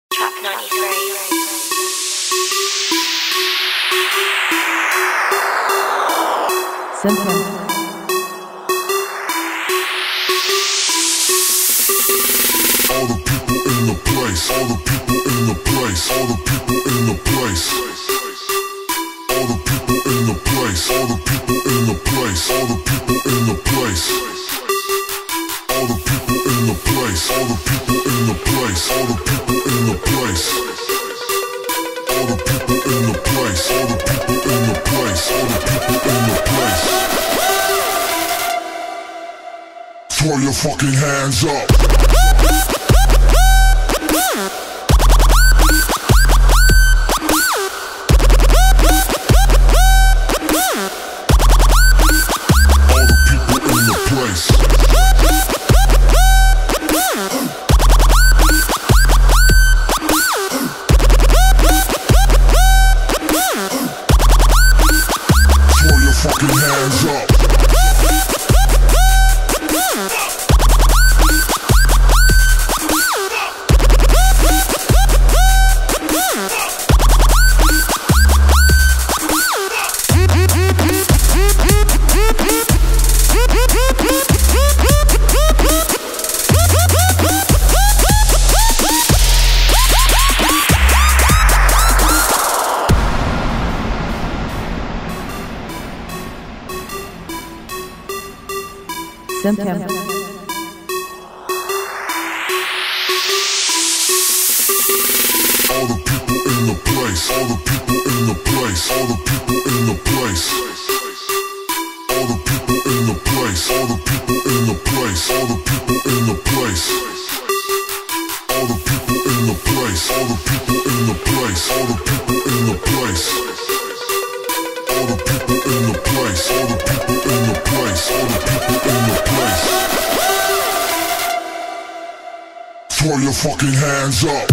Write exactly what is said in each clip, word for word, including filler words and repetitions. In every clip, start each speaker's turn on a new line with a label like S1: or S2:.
S1: Trap ninety-three.
S2: Center.
S3: All the people in the place, all the people in the place, all the people in the place. All the people in the place, all the people in the place, all the people in the place. All the people in the place, all the people in the place, all the people in the place. All the people in the place, all the people in the place, all the people in the place. Throw your fucking hands up.
S2: Center.
S3: All the people in the place, all the people in the place, all the people in the place. All the people in the place, all the people in the place, all the people in the place. All the people in the place, all the people in the place, all the people in the place. All the people in the place, all the people in the place, all the people in the place. Throw your fucking hands up.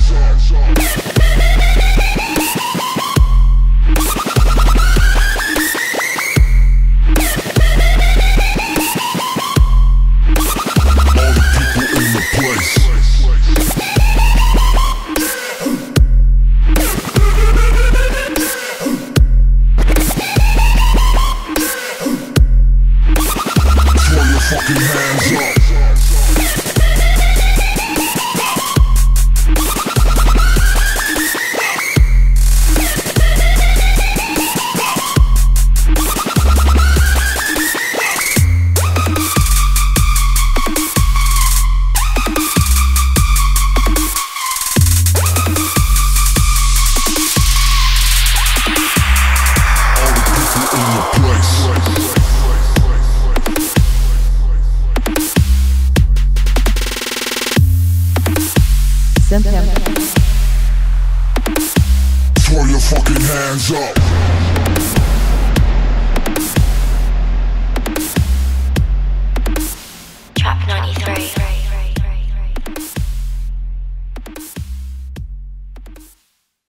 S2: Center.
S3: Throw your fucking hands up.